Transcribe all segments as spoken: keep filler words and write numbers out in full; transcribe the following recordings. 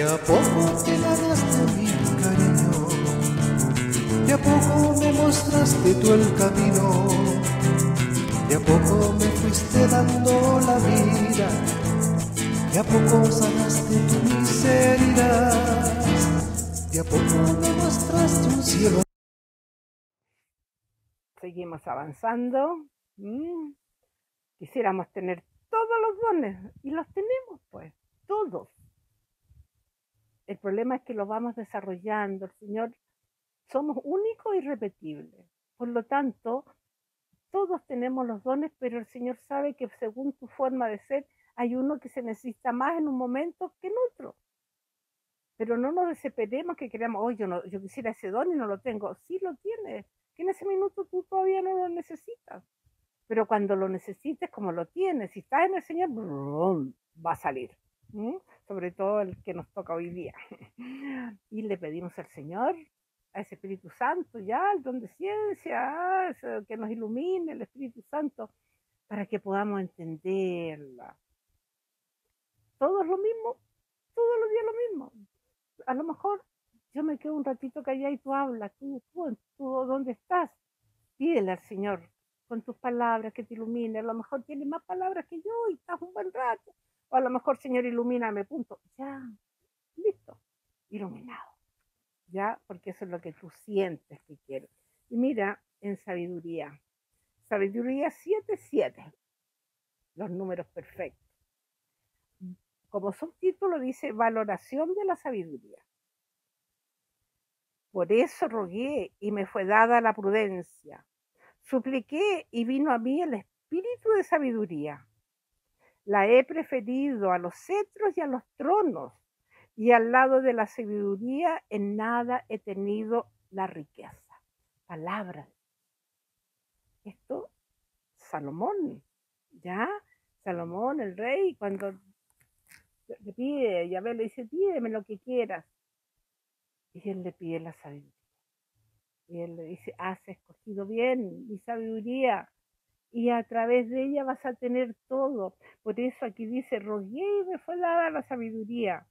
a poco te ganaste mi cariño, de a poco me mostraste tú el camino, de a poco me fuiste dando la vida, de a poco sanaste tu miseria, de a poco me mostraste un cielo. Seguimos avanzando. Mm. Quisiéramos tener todos los dones y los tenemos, pues, todos. El problema es que los vamos desarrollando. El Señor, somos únicos y irrepetibles. Por lo tanto, todos tenemos los dones, pero el Señor sabe que según tu forma de ser, hay uno que se necesita más en un momento que en otro. Pero no nos desesperemos que creamos, oh, yo, no, yo quisiera ese don y no lo tengo. Sí lo tienes, que en ese minuto tú todavía no lo necesitas. Pero cuando lo necesites, como lo tienes, si estás en el Señor, brum, va a salir. ¿Mm? Sobre todo el que nos toca hoy día. Y le pedimos al Señor, a ese Espíritu Santo, ya, el don de ciencia, ese, que nos ilumine el Espíritu Santo, para que podamos entenderla. Todo es lo mismo, todos los días lo mismo. A lo mejor yo me quedo un ratito callada y tú hablas, tú, tú, tú, ¿dónde estás? Pídele al Señor con tus palabras que te ilumine. A lo mejor tienes más palabras que yo y estás un buen rato. O a lo mejor, Señor, ilumíname, punto. Ya, listo, iluminado. Ya, porque eso es lo que tú sientes que quieres. Y mira, en sabiduría. Sabiduría siete siete. Los números perfectos. Como subtítulo dice valoración de la sabiduría. Por eso rogué y me fue dada la prudencia. Supliqué y vino a mí el espíritu de sabiduría. La he preferido a los cetros y a los tronos, y al lado de la sabiduría en nada he tenido la riqueza. Palabras. Esto, Salomón, ¿ya? Salomón, el rey, cuando le pide, Yahvé le dice, pídeme lo que quieras. Y él le pide la sabiduría. Y él le dice, has escogido bien mi sabiduría, y a través de ella vas a tener todo. Por eso aquí dice, rogué y me fue dada la sabiduría.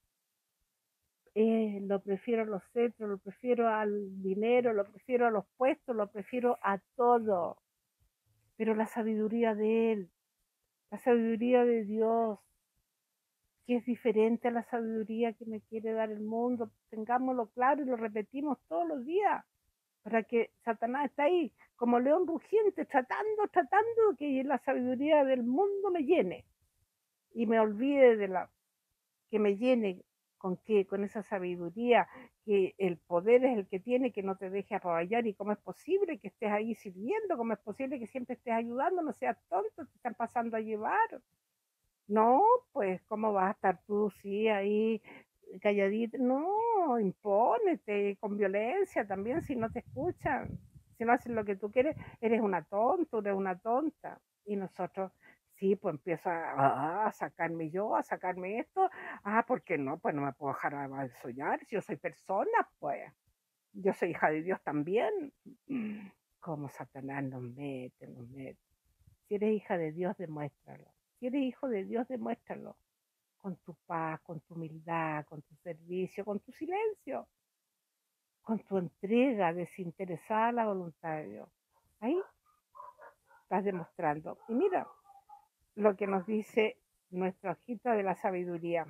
Eh, lo prefiero a los cetros, lo prefiero al dinero, lo prefiero a los puestos, lo prefiero a todo. Pero la sabiduría de Él, la sabiduría de Dios, que es diferente a la sabiduría que me quiere dar el mundo, tengámoslo claro y lo repetimos todos los días, para que Satanás está ahí como león rugiente, tratando, tratando que la sabiduría del mundo me llene y me olvide de la que me llene. ¿Con qué? Con esa sabiduría, que el poder es el que tiene, que no te deje apabullar. ¿Y cómo es posible que estés ahí sirviendo? ¿Cómo es posible que siempre estés ayudando? No seas tonto, te están pasando a llevar. No, pues, ¿cómo vas a estar tú, sí, ahí calladita? No, impónete con violencia también si no te escuchan. Si no haces lo que tú quieres, eres una tonta, eres una tonta. Y nosotros, sí, pues empiezo a, a sacarme yo, a sacarme esto. Ah, ¿por qué no? Pues no me puedo dejar a soñar. Si yo soy persona, pues. Yo soy hija de Dios también. Como Satanás nos mete, nos mete. Si eres hija de Dios, demuéstralo. Si eres hijo de Dios, demuéstralo. Con tu paz, con tu humildad, con tu servicio, con tu silencio, con tu entrega desinteresada a la voluntad de Dios. Ahí estás demostrando. Y mira lo que nos dice nuestra hojita de la sabiduría.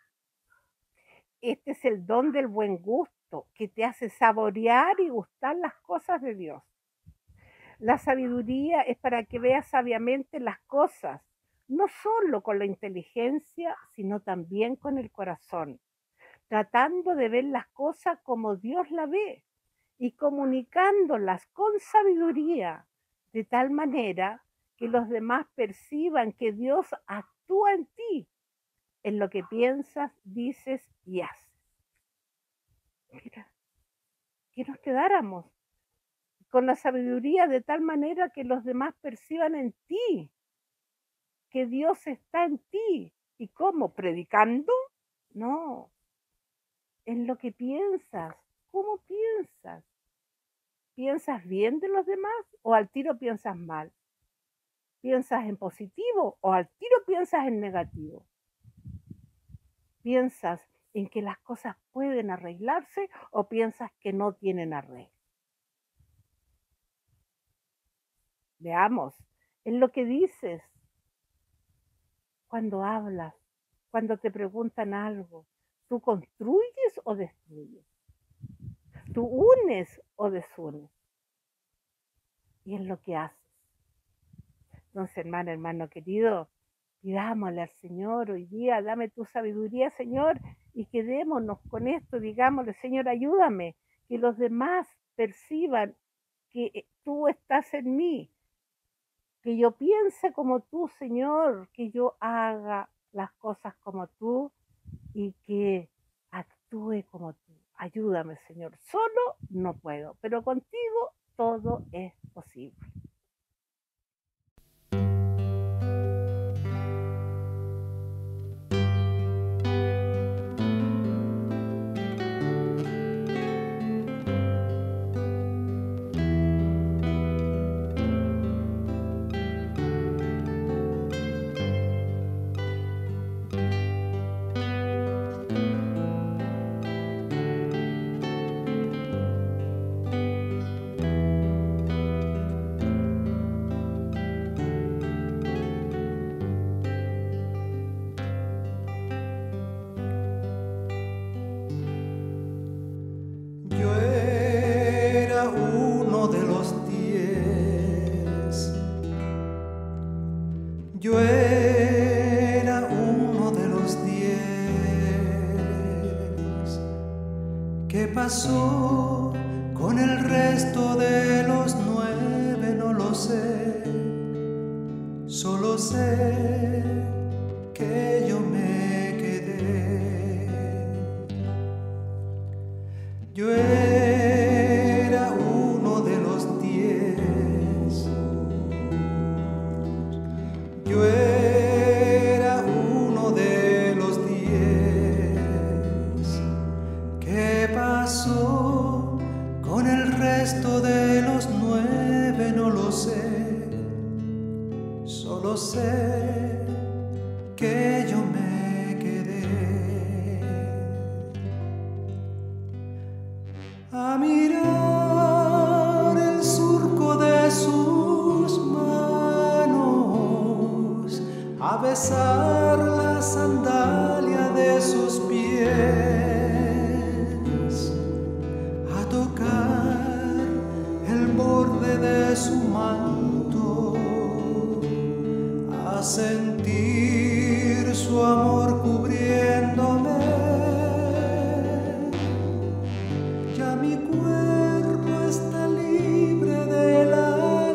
Este es el don del buen gusto que te hace saborear y gustar las cosas de Dios. La sabiduría es para que veas sabiamente las cosas, no solo con la inteligencia, sino también con el corazón, tratando de ver las cosas como Dios las ve y comunicándolas con sabiduría, de tal manera que los demás perciban que Dios actúa en ti, en lo que piensas, dices y haces. Mira, que nos quedáramos con la sabiduría de tal manera que los demás perciban en ti que Dios está en ti. ¿Y cómo? ¿Predicando? No, en lo que piensas. ¿Cómo piensas? ¿Piensas bien de los demás o al tiro piensas mal? ¿Piensas en positivo o al tiro piensas en negativo? ¿Piensas en que las cosas pueden arreglarse o piensas que no tienen arreglo? Veamos, en lo que dices, cuando hablas, cuando te preguntan algo, ¿tú construyes o destruyes? ¿Tú unes o desunes? Y en lo que haces. Entonces, hermano, hermano querido, pidámosle al Señor hoy día, dame tu sabiduría, Señor, y quedémonos con esto, digámosle, Señor, ayúdame, que los demás perciban que tú estás en mí, que yo piense como tú, Señor, que yo haga las cosas como tú y que actúe como tú. Ayúdame, Señor. Solo no puedo, pero contigo todo es posible. Yo era uno de los diez. ¿Qué pasó con el resto de los nueve? No lo sé. Solo sé que yo me quedé. Yo era uno de los diez. Yo era uno de los diez. ¿Qué pasó con el resto de los nueve? No lo sé. Solo sé que yo me quedé a mirar el surco de sus manos, a besar la sandalia de sus pies, a tocar el borde de su manto, a sentir su amor cubriéndome. Ya mi cuerpo está libre de la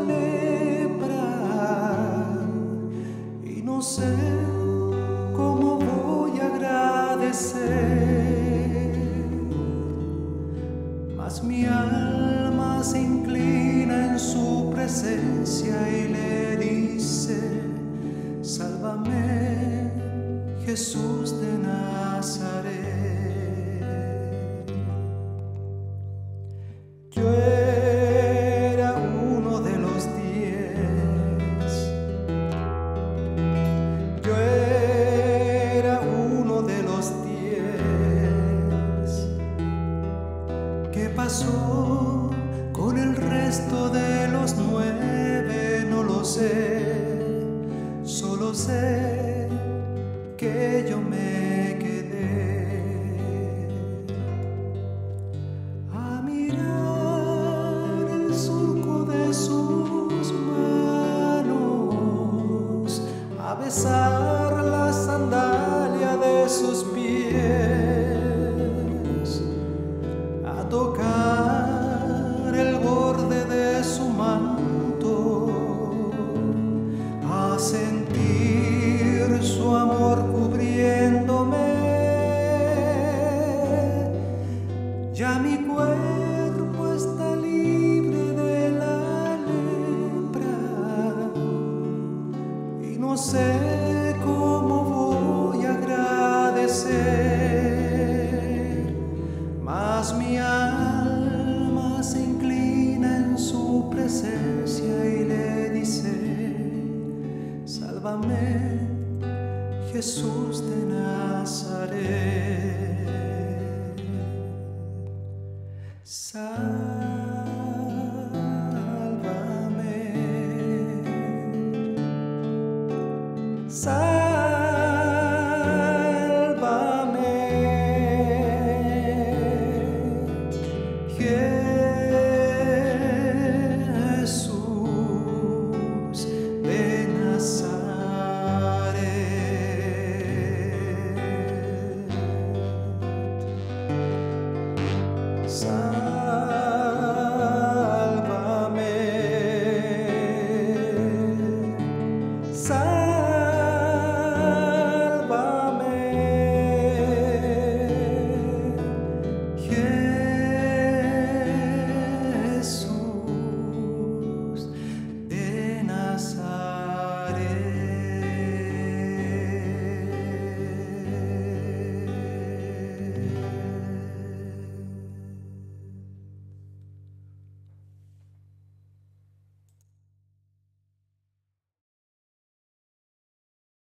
lepra y no sé cómo voy a agradecer, mas mi alma se inclina en su presencia y le dice: sálvame, Jesús de Nazaret. Yo era uno de los diez. Yo era uno de los diez. ¿Qué pasó con el resto de los nueve? No lo sé. Solo sé que yo me quedé a mirar el surco de sus manos, a besar la sandalia de sus pies, a tocar el borde de su manto, a sentir su amor cubriéndome. Ya mi cuerpo está libre de la lepra y no sé cómo voy a agradecer, mas mi alma se inclina en su presencia y le dice: sálvame, Jesús de Nazaret. Sálvame, sálvame, Jesús de Nazaret. Sálvame, sálvame.